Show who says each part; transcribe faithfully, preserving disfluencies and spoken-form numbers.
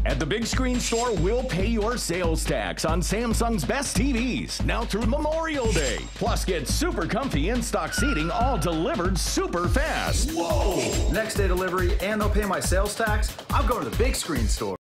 Speaker 1: at the Big Screen Store, we'll pay your sales tax on Samsung's best T Vs now through Memorial Day. Plus, get super comfy in-stock seating all delivered super fast.
Speaker 2: Whoa! Next day delivery, and they'll pay my sales tax? I'm going to the Big Screen Store.